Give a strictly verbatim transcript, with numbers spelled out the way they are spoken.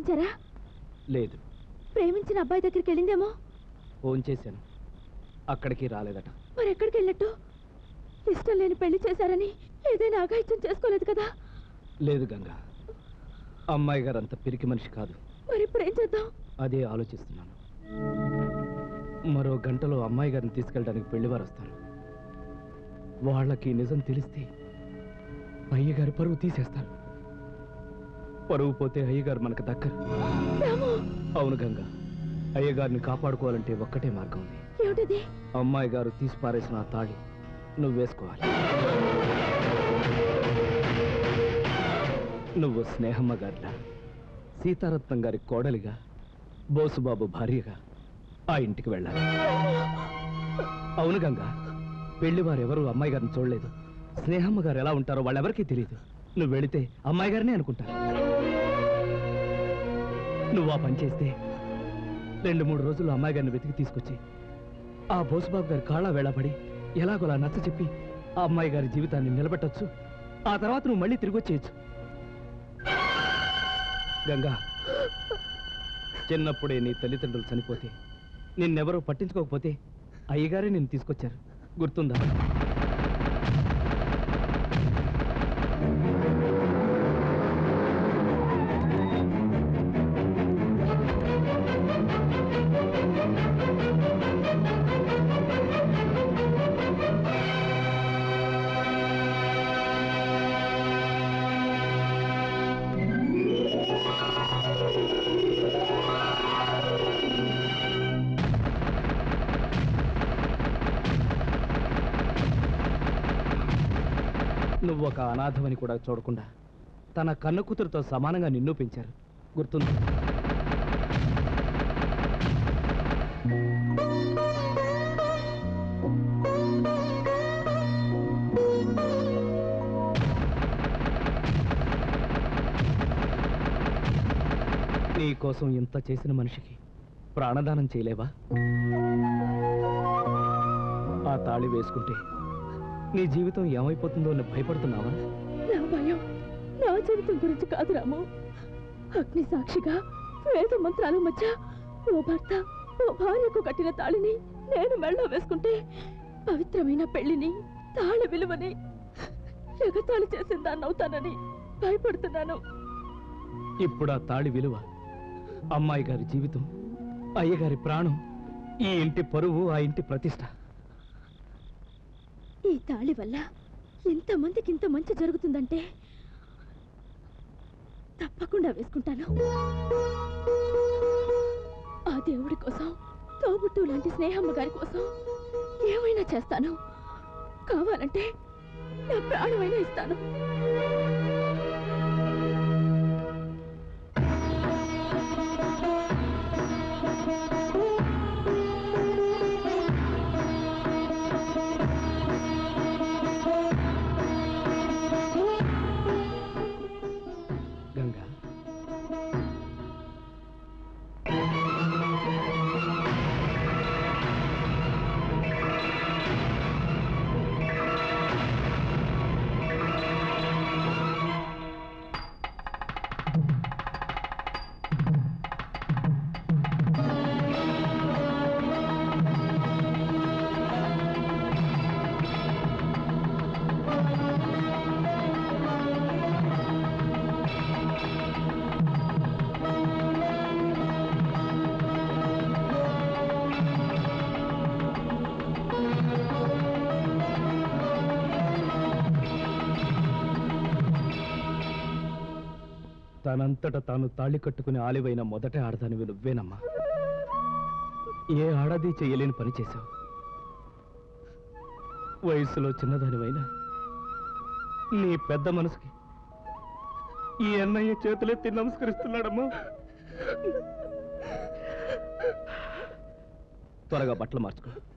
వచ్చారా? లేదు. ప్రేమించిన అబ్బాయి దగ్గరికి వెళ్ళిందేమో. ఫోన్ చేశాను, అక్కడికి రాలేదట. మరి ఎక్కడికి వెళ్ళట్టు? ఇష్టం లేని పెళ్లి చేశారని ఏదైనా అఘాయిత్యం చేసుకోలేదు కదా? లేదు గంగా, అమ్మాయి గారు అంత పిరికి మనిషి కాదు. మరి ఇప్పుడు ఏం చేద్దాం? అదే ఆలోచిస్తున్నాను. మరో గంటలో అమ్మాయి గారిని తీసుకెళ్ళడానికి పెళ్లివారు వస్తారు. వాళ్ళకి నిజం తెలిస్తే అయ్యగారి పరువు తీసేస్తారు. పరువు పోతే అయ్యగారు మనకు దక్కరు. అవును గంగా, అయ్యగారిని కాపాడుకోవాలంటే ఒక్కటే మార్గం ఉంది. ఏమిటిది? అమ్మాయి గారు తీసి పారేసిన ఆ తాళి నువ్వు వేసుకోవాలి. నువ్వు స్నేహమ్మ గారిలా, సీతారత్నం గారి కోడలిగా, బోసుబాబు భార్యగా ఆ ఇంటికి వెళ్ళాలి. అవును గంగా, పెళ్లి వారెవరూ అమ్మాయి గారిని చూడలేదు. స్నేహమ్మ గారు ఎలా ఉంటారో వాళ్ళెవరికీ తెలియదు. నువ్వు వెళితే అమ్మాయి గారినే అనుకుంటారు. నువ్వు ఆ పని చేస్తే రెండు మూడు రోజులు అమ్మాయి గారిని వెతికి తీసుకొచ్చి ఆ బోసుబాబు గారి కాళ్ళ వేళపడి ఎలాగోలా నచ్చ చెప్పి ఆ అమ్మాయి గారి జీవితాన్ని నిలబెట్టొచ్చు. ఆ తర్వాత నువ్వు మళ్ళీ తిరిగి వచ్చేయచ్చు. గంగా, చిన్నప్పుడే నీ తల్లిదండ్రులు చనిపోతే నిన్నెవరూ పట్టించుకోకపోతే అయ్యగారే నిన్ను తీసుకొచ్చారు, గుర్తుందా? నువ్వు ఒక అనాథమని కూడా చూడకుండా తన కన్న కూతురుతో సమానంగా నిన్ను పెంచారు, గుర్తుంది? నీ కోసం ఇంత చేసిన మనిషికి ప్రాణదానం చేయలేవా? ఆ తాళి వేసుకుంటే నీ జీవితం ఏమైపోతుందో అని భయపడుతున్నావా? నా భయం నా జీవితం గురించి కాదు రాము. అగ్ని సాక్షిగా వేద మంత్రాల మధ్య ఓ భర్త ఓ భార్యకు కట్టిన తాళిని నేను మెళ్ళో వేసుకుంటే పవిత్రమైన పెళ్లిని, తాళి విలువని ఎగతాళి చేసిన దాన్ని అవుతానని భయపడుతున్నాను. ఇప్పుడు ఆ తాళి విలువ, అమ్మాయి గారి జీవితం, అయ్యగారి ప్రాణం, ఈ ఇంటి పరువు, ఆ ఇంటి ప్రతిష్ట. ఈ తాళి వల్ల ఎంతమందికి ఇంత మంచి జరుగుతుందంటే తప్పకుండా వేసుకుంటాను. ఆ దేవుడి కోసం, తోబుట్టు లాంటి స్నేహమ్మ గారి కోసం ఏమైనా చేస్తాను. కావాలంటే నా ప్రాణమైనా ఇస్తాను. గంగా, తనంతట తాను తాళి కట్టుకుని ఆలివైన మొదట ఆడదానివి నువ్వేనమ్మా. ఏ ఆడది చెయ్యలేని పని చేశావు. వయస్సులో చిన్నదానివైనా నీ పెద్ద మనసుకి ఈ అన్నయ్య చేతులెత్తి నమస్కరిస్తున్నాడమ్మా. త్వరగా బట్టలు మార్చుకో.